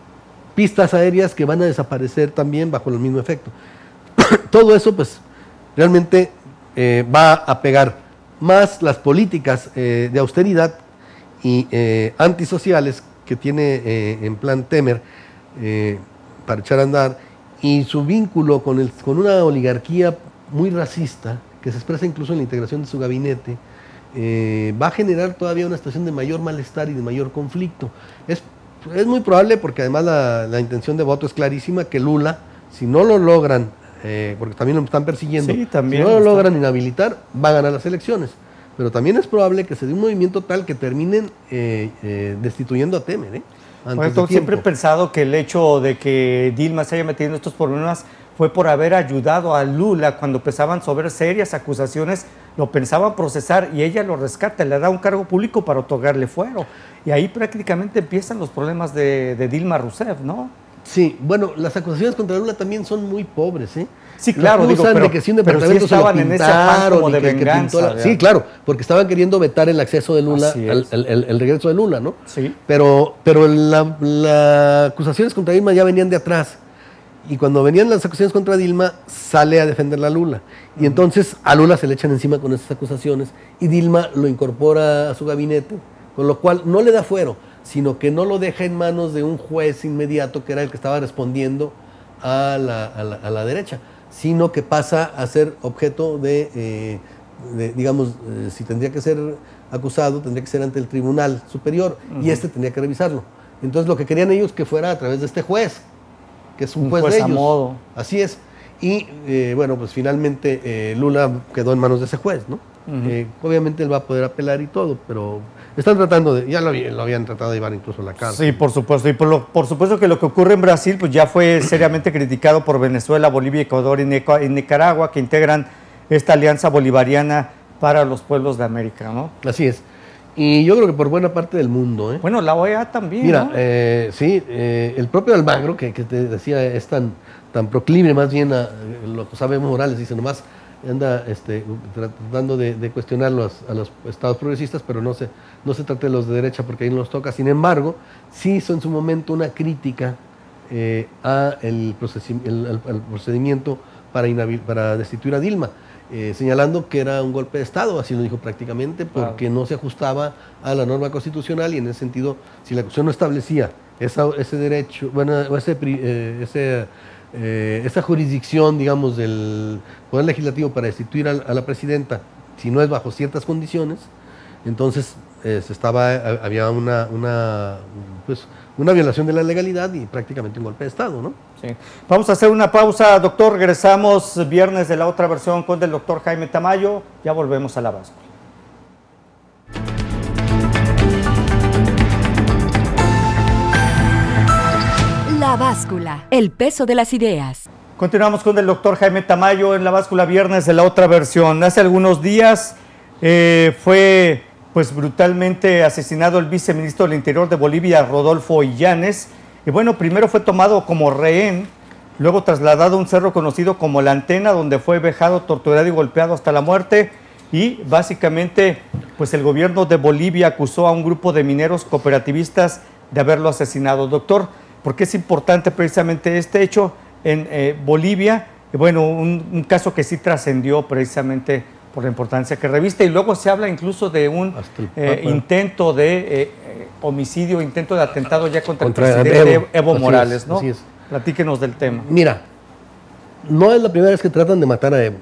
pistas aéreas que van a desaparecer también bajo el mismo efecto. Todo eso, pues, realmente eh, va a pegar más las políticas eh, de austeridad y eh, antisociales que tiene eh, en plan Temer eh, para echar a andar, y su vínculo con, el, con una oligarquía muy racista, que se expresa incluso en la integración de su gabinete, Eh, va a generar todavía una situación de mayor malestar y de mayor conflicto. Es, es muy probable, porque además la, la intención de voto es clarísima, que Lula, si no lo logran, eh, porque también lo están persiguiendo, sí, también si no lo está. logran inhabilitar, va a ganar las elecciones. Pero también es probable que se dé un movimiento tal que terminen eh, eh, destituyendo a Temer. ¿eh? Bueno, siempre he pensado que el hecho de que Dilma se haya metido en estos problemas fue por haber ayudado a Lula cuando empezaban sobre serias acusaciones, lo pensaban procesar y ella lo rescata, le da un cargo público para otorgarle fuero. Y ahí prácticamente empiezan los problemas de, de Dilma Rousseff, ¿no? Sí, bueno, las acusaciones contra Lula también son muy pobres, ¿eh? Sí, claro, digo, pero, de que si un departamento pero sí estaban en ese afán como de venganza. La, sí, claro, porque estaban queriendo vetar el acceso de Lula, al, el, el, el regreso de Lula, ¿no? Sí. Pero, pero las la acusaciones contra Dilma ya venían de atrás. Y cuando venían las acusaciones contra Dilma, sale a defenderla a Lula. Y entonces a Lula se le echan encima con esas acusaciones y Dilma lo incorpora a su gabinete, con lo cual no le da fuero, sino que no lo deja en manos de un juez inmediato que era el que estaba respondiendo a la, a la, a la derecha, sino que pasa a ser objeto de, eh, de digamos, eh, si tendría que ser acusado, tendría que ser ante el Tribunal Superior, uh-huh. y este tendría que revisarlo. Entonces lo que querían ellos que fuera a través de este juez, que es un, un juez, juez de ellos. A modo. Así es. Y eh, bueno, pues finalmente eh, Lula quedó en manos de ese juez, ¿no? Uh-huh. eh, obviamente él va a poder apelar y todo, pero están tratando de, ya lo, lo habían tratado de llevar incluso a la cárcel. Sí, por supuesto, y por, lo, por supuesto que lo que ocurre en Brasil pues ya fue seriamente criticado por Venezuela, Bolivia, Ecuador y, Neco, y Nicaragua, que integran esta alianza bolivariana para los pueblos de América, ¿no? Así es. Y yo creo que por buena parte del mundo, ¿eh? Bueno, la O E A también, Mira, ¿no? eh, sí, eh, el propio Almagro, que, que te decía, es tan, tan proclive más bien a lo que sabe Evo Morales, dice nomás, anda este, tratando de, de cuestionar los, a los estados progresistas, pero no se, no se trata de los de derecha porque ahí no los toca. Sin embargo, sí hizo en su momento una crítica eh, a el, el, al, al procedimiento para, inhabil, para destituir a Dilma. Eh, señalando que era un golpe de Estado, así lo dijo prácticamente, porque claro. no se ajustaba a la norma constitucional y en ese sentido, si la Constitución no establecía esa, ese derecho, bueno, ese, eh, ese, eh, esa jurisdicción, digamos, del Poder Legislativo para destituir a, a la presidenta, si no es bajo ciertas condiciones, entonces eh, se estaba, había una, una, pues, una violación de la legalidad y prácticamente un golpe de Estado, ¿no? Sí. Vamos a hacer una pausa, doctor. Regresamos viernes de la otra versión con el doctor Jaime Tamayo. Ya volvemos a la báscula. La báscula, el peso de las ideas. Continuamos con el doctor Jaime Tamayo en la báscula viernes de la otra versión. Hace algunos días eh, fue pues brutalmente asesinado el viceministro del Interior de Bolivia, Rodolfo Illanes. Y bueno, primero fue tomado como rehén, luego trasladado a un cerro conocido como La Antena, donde fue vejado, torturado y golpeado hasta la muerte. Y básicamente, pues el gobierno de Bolivia acusó a un grupo de mineros cooperativistas de haberlo asesinado. Doctor, ¿por qué es importante precisamente este hecho en eh, Bolivia? Y bueno, un, un caso que sí trascendió precisamente por la importancia que reviste, y luego se habla incluso de un eh, intento de eh, homicidio, intento de atentado ya contra, contra el presidente Evo, Evo Morales, es, ¿no? Así es. Platíquenos del tema. Mira, no es la primera vez que tratan de matar a Evo.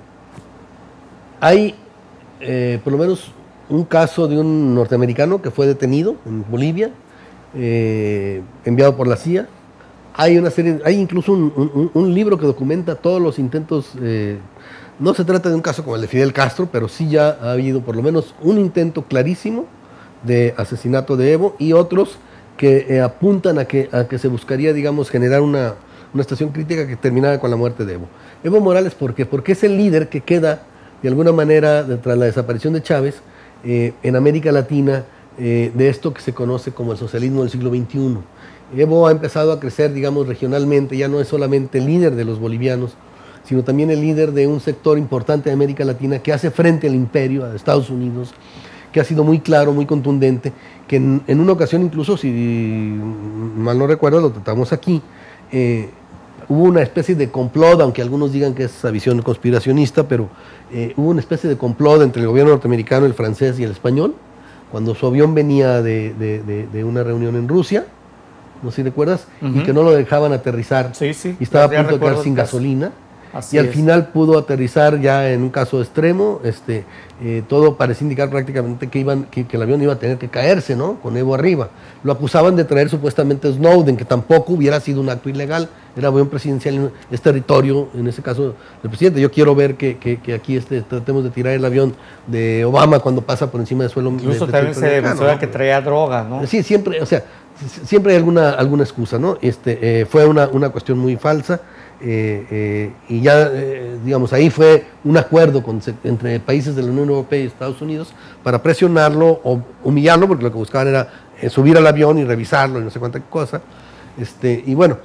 Hay eh, por lo menos un caso de un norteamericano que fue detenido en Bolivia, eh, enviado por la C I A. Hay una serie, hay incluso un, un, un libro que documenta todos los intentos. Eh, no se trata de un caso como el de Fidel Castro, pero sí ya ha habido por lo menos un intento clarísimo de asesinato de Evo y otros que eh, apuntan a que, a que se buscaría, digamos, generar una, una estación crítica que terminara con la muerte de Evo. Evo Morales, ¿por qué? Porque es el líder que queda, de alguna manera, tras la desaparición de Chávez, eh, en América Latina, eh, de esto que se conoce como el socialismo del siglo veintiuno. Evo ha empezado a crecer, digamos, regionalmente, ya no es solamente el líder de los bolivianos, sino también el líder de un sector importante de América Latina que hace frente al imperio, a Estados Unidos, que ha sido muy claro, muy contundente, que en, en una ocasión incluso, si mal no recuerdo, lo tratamos aquí, eh, hubo una especie de complot, aunque algunos digan que es esa visión conspiracionista, pero eh, hubo una especie de complot entre el gobierno norteamericano, el francés y el español, cuando su avión venía de, de, de, de una reunión en Rusia, no sé si recuerdas, uh-huh. y que no lo dejaban aterrizar, sí, sí, y estaba a punto de quedar sin gasolina. Así y al es. final pudo aterrizar ya en un caso extremo, este, eh, todo parecía indicar prácticamente que, iban, que, que el avión iba a tener que caerse, ¿no? Con Evo arriba. Lo acusaban de traer supuestamente Snowden, que tampoco hubiera sido un acto ilegal, era avión presidencial, es territorio, en ese caso, del presidente. Yo quiero ver que, que, que aquí este, tratemos de tirar el avión de Obama cuando pasa por encima del suelo. Incluso de, también se demostró ¿no? que traía droga, ¿no? Sí, siempre, o sea, siempre hay alguna, alguna excusa, ¿no? Este, eh, fue una, una cuestión muy falsa. Eh, eh, y ya, eh, digamos, ahí fue un acuerdo con, entre países de la Unión Europea y Estados Unidos para presionarlo o humillarlo, porque lo que buscaban era eh, subir al avión y revisarlo y no sé cuánta cosa. Este, y bueno,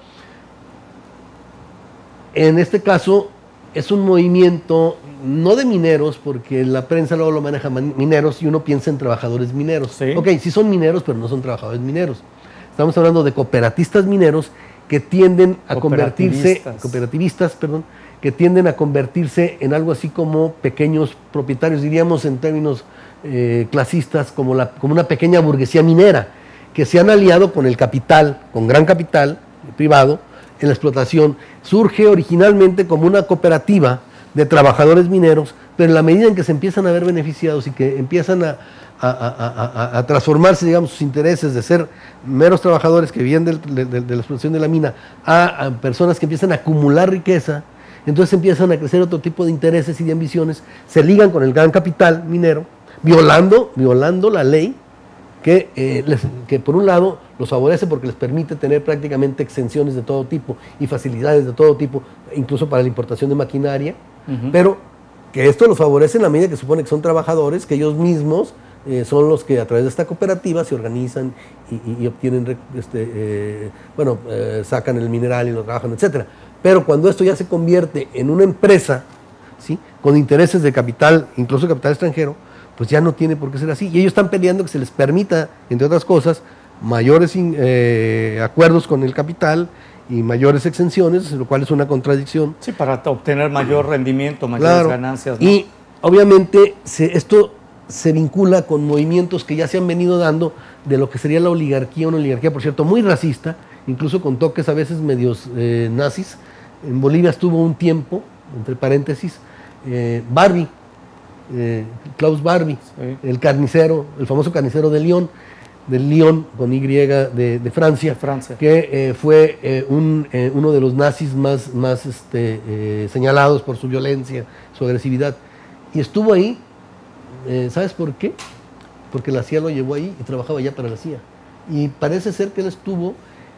en este caso es un movimiento no de mineros, porque la prensa luego lo maneja mineros y uno piensa en trabajadores mineros. ¿Sí? Ok, sí son mineros, pero no son trabajadores mineros. Estamos hablando de cooperatistas mineros que tienden a convertirse, cooperativistas, perdón, que tienden a convertirse en algo así como pequeños propietarios, diríamos en términos eh, clasistas, como, la, como una pequeña burguesía minera, que se han aliado con el capital, con gran capital privado, en la explotación. Surge originalmente como una cooperativa de trabajadores mineros, pero en la medida en que se empiezan a ver beneficiados y que empiezan a, a, a, a, a transformarse, digamos, sus intereses de ser meros trabajadores que viven de, de, de la explotación de la mina a, a personas que empiezan a acumular riqueza, entonces empiezan a crecer otro tipo de intereses y de ambiciones, se ligan con el gran capital minero, violando, violando la ley que, eh, les, que por un lado los favorece porque les permite tener prácticamente exenciones de todo tipo y facilidades de todo tipo, incluso para la importación de maquinaria, uh-huh. pero que esto los favorece en la medida que supone que son trabajadores, que ellos mismos eh, son los que a través de esta cooperativa se organizan y, y, y obtienen, este, eh, bueno, eh, sacan el mineral y lo trabajan, etcétera. Pero cuando esto ya se convierte en una empresa, ¿sí?, con intereses de capital, incluso capital extranjero, pues ya no tiene por qué ser así. Y ellos están peleando que se les permita, entre otras cosas, mayores eh, acuerdos con el capital y mayores exenciones, lo cual es una contradicción. Sí, para obtener mayor rendimiento, mayores claro. ganancias, ¿no? Y obviamente se, esto se vincula con movimientos que ya se han venido dando de lo que sería la oligarquía, una oligarquía, por cierto, muy racista, incluso con toques a veces medios eh, nazis. En Bolivia estuvo un tiempo, entre paréntesis, eh, Barbie, eh, Klaus Barbie, sí. el carnicero, el famoso carnicero de Lyon, del Lyon con Y de, de, Francia, de Francia, que eh, fue eh, un, eh, uno de los nazis más, más este, eh, señalados por su violencia, su agresividad. Y estuvo ahí, eh, ¿sabes por qué? Porque la C I A lo llevó ahí y trabajaba ya para la C I A. Y parece ser que él estuvo,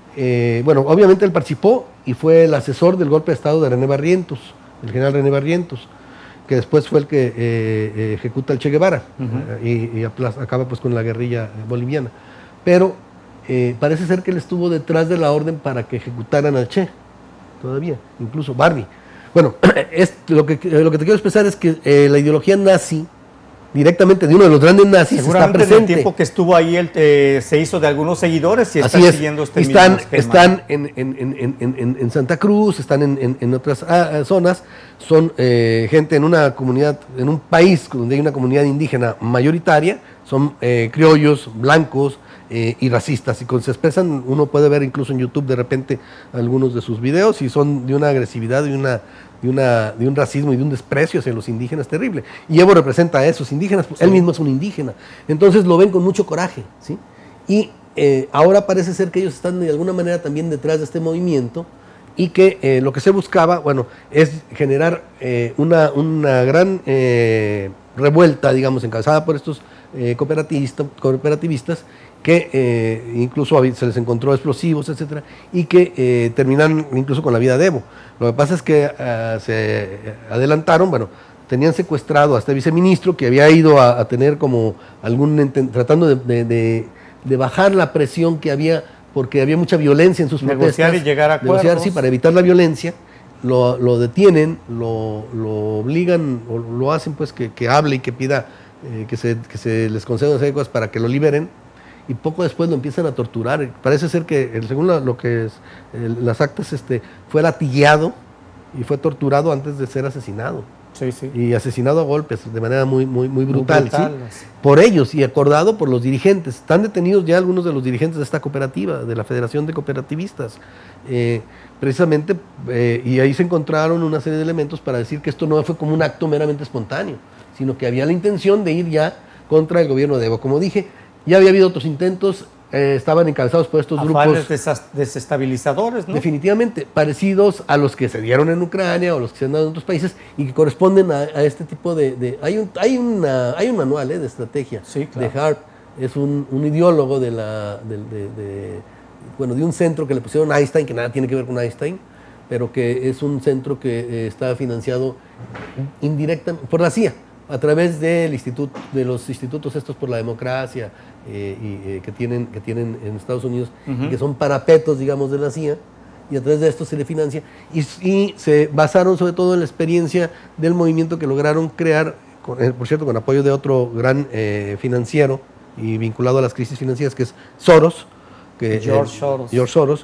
eh, bueno, obviamente él participó y fue el asesor del golpe de Estado de René Barrientos, el general René Barrientos, que después fue el que eh, eh, ejecuta al Che Guevara uh-huh. eh, y, y acaba pues con la guerrilla boliviana. Pero eh, parece ser que él estuvo detrás de la orden para que ejecutaran al Che, todavía, incluso Barbie. Bueno, es, lo, que, lo que te quiero expresar es que eh, la ideología nazi, directamente de uno de los grandes nazis, está presente. En el tiempo que estuvo ahí, él eh, se hizo de algunos seguidores y están siguiendo este están, mismo esquema. Están en, en, en, en, en Santa Cruz, están en, en, en otras ah, zonas, son eh, gente en una comunidad, en un país donde hay una comunidad indígena mayoritaria, son eh, criollos, blancos eh, y racistas, y cuando se expresan, uno puede ver incluso en YouTube de repente algunos de sus videos y son de una agresividad y una... De, una, de un racismo y de un desprecio hacia los indígenas terrible. Y Evo representa a esos indígenas, pues, sí. él mismo es un indígena. Entonces lo ven con mucho coraje, ¿sí? Y eh, ahora parece ser que ellos están de alguna manera también detrás de este movimiento y que eh, lo que se buscaba, bueno, es generar eh, una, una gran eh, revuelta, digamos, encabezada por estos eh, cooperativistas, cooperativistas que eh, incluso se les encontró explosivos, etcétera, y que eh, terminaron incluso con la vida de Evo. Lo que pasa es que uh, se adelantaron, bueno, tenían secuestrado a este viceministro que había ido a, a tener como algún, tratando de, de, de, de bajar la presión que había, porque había mucha violencia en sus protestas. Negociar y llegar a acuerdos. Negociar, sí, para evitar la violencia, lo, lo detienen, lo, lo obligan, o lo hacen pues que, que hable y que pida eh, que, se, que se les conceda unas cosas para que lo liberen, y poco después lo empiezan a torturar. Parece ser que, según lo, lo que es, el, las actas, este, fue latigueado y fue torturado antes de ser asesinado. Sí, sí. Y asesinado a golpes de manera muy, muy, muy brutal, muy brutal ¿sí? Por ellos y acordado por los dirigentes. Están detenidos ya algunos de los dirigentes de esta cooperativa, de la Federación de Cooperativistas. Eh, precisamente, eh, y ahí se encontraron una serie de elementos para decir que esto no fue como un acto meramente espontáneo, sino que había la intención de ir ya contra el gobierno de Evo. Como dije, ya había habido otros intentos, eh, estaban encabezados por estos Afanes grupos desestabilizadores, ¿no? Definitivamente, parecidos a los que se dieron en Ucrania o los que se han dado en otros países y que corresponden a, a este tipo de... de hay, un, hay, una, hay un manual eh, de estrategia sí, claro. de Hart, es un, un ideólogo de, la, de, de, de, bueno, de un centro que le pusieron a Einstein, que nada tiene que ver con Einstein, pero que es un centro que eh, está financiado indirectamente por la C I A, a través del instituto, de los institutos estos por la democracia eh, y, eh, que, tienen, que tienen en Estados Unidos, uh-huh. y que son parapetos, digamos, de la C I A, y a través de esto se le financia. Y, y se basaron sobre todo en la experiencia del movimiento que lograron crear, con, eh, por cierto, con apoyo de otro gran eh, financiero y vinculado a las crisis financieras, que es Soros. Que, George eh, Soros. George Soros.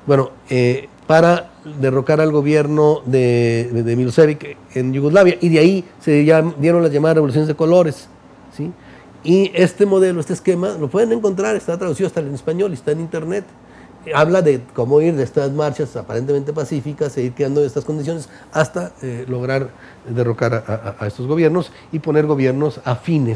Bueno, eh, para derrocar al gobierno de, de, de Milosevic en Yugoslavia, y de ahí se llam, dieron las llamadas revoluciones de colores, ¿sí? Y este modelo, este esquema, lo pueden encontrar, está traducido hasta en español, está en internet. Habla de cómo ir de estas marchas aparentemente pacíficas, e ir creando estas condiciones hasta eh, lograr derrocar a, a, a estos gobiernos y poner gobiernos afines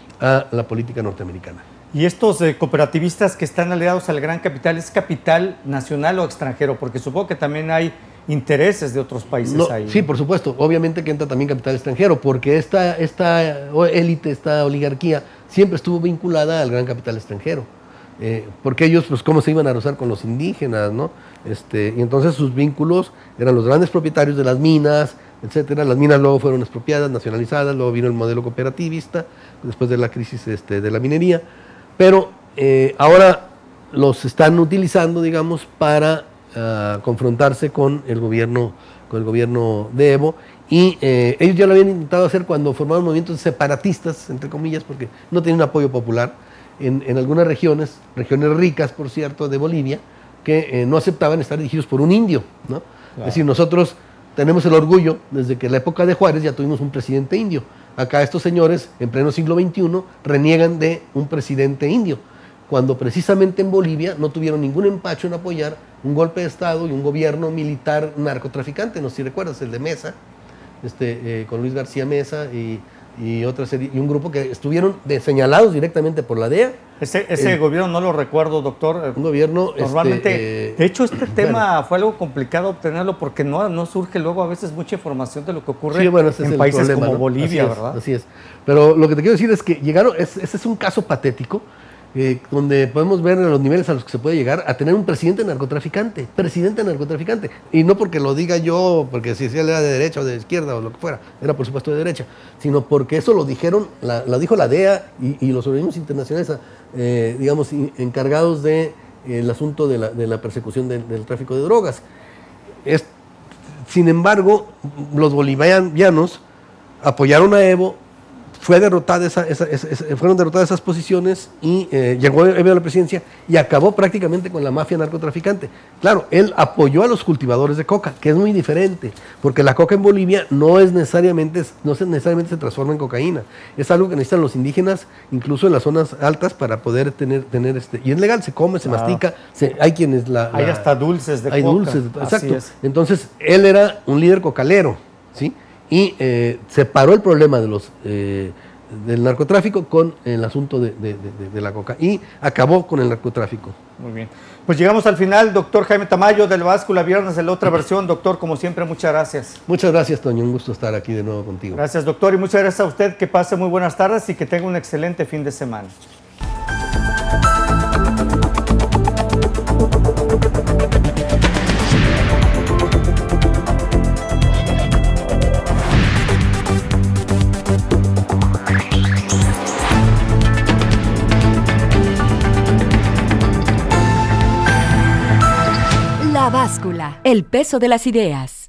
a la política norteamericana. ¿Y estos eh, cooperativistas que están aliados al gran capital, es capital nacional o extranjero? Porque supongo que también hay intereses de otros países no, ahí. Sí, por supuesto. Obviamente que entra también capital extranjero, porque esta, esta élite, esta oligarquía, siempre estuvo vinculada al gran capital extranjero. Eh, porque ellos, pues, cómo se iban a rozar con los indígenas, ¿no? Este, y entonces sus vínculos eran los grandes propietarios de las minas, etcétera. Las minas luego fueron expropiadas, nacionalizadas, luego vino el modelo cooperativista, después de la crisis este, de la minería. Pero eh, ahora los están utilizando, digamos, para uh, confrontarse con el gobierno, con el gobierno de Evo, y eh, ellos ya lo habían intentado hacer cuando formaron movimientos separatistas, entre comillas, porque no tenían apoyo popular en, en algunas regiones, regiones ricas, por cierto, de Bolivia, que eh, no aceptaban estar dirigidos por un indio, ¿no? Claro. Es decir, nosotros tenemos el orgullo, desde que la época de Juárez ya tuvimos un presidente indio. Acá estos señores, en pleno siglo veintiuno, reniegan de un presidente indio, cuando precisamente en Bolivia no tuvieron ningún empacho en apoyar un golpe de Estado y un gobierno militar narcotraficante, no sé si recuerdas, el de Mesa, este, eh, con Luis García Mesa y, y, otra serie, y un grupo que estuvieron de, señalados directamente por la D E A. Ese, ese el, gobierno no lo recuerdo, doctor. Un gobierno... Normalmente, este, eh, de hecho, este tema bueno, fue algo complicado obtenerlo porque no, no surge luego a veces mucha información de lo que ocurre sí, bueno, ese en es países problema, como ¿no? Bolivia, así es, ¿verdad? Así es. Pero lo que te quiero decir es que llegaron, es, ese es un caso patético, eh, donde podemos ver los niveles a los que se puede llegar a tener un presidente narcotraficante, presidente narcotraficante. Y no porque lo diga yo, porque si él era de derecha o de izquierda o lo que fuera, era por supuesto de derecha, sino porque eso lo dijeron, la, lo dijo la D E A y, y los organismos internacionales, eh, digamos, encargados del de, asunto de la, de la persecución del, del tráfico de drogas. Es, sin embargo, los bolivianos apoyaron a Evo, fue derrotada esa, esa, esa, esa, fueron derrotadas esas posiciones y eh, llegó Evo a la presidencia y acabó prácticamente con la mafia narcotraficante. Claro, él apoyó a los cultivadores de coca, que es muy diferente, porque la coca en Bolivia no es necesariamente, no se, necesariamente se transforma en cocaína. Es algo que necesitan los indígenas, incluso en las zonas altas, para poder tener, tener este, y es legal, se come, se claro. mastica, se, hay quienes la, la... Hay hasta dulces de hay coca. Hay dulces, exacto. Entonces, él era un líder cocalero, ¿sí? Y eh, separó el problema de los, eh, del narcotráfico con el asunto de, de, de, de la coca y acabó con el narcotráfico. Muy bien. Pues llegamos al final, doctor Jaime Tamayo del Báscula, viernes de la otra versión. Doctor, como siempre, muchas gracias. Muchas gracias, Toño. Un gusto estar aquí de nuevo contigo. Gracias, doctor. Y muchas gracias a usted. Que pase muy buenas tardes y que tenga un excelente fin de semana. La Báscula, el peso de las ideas.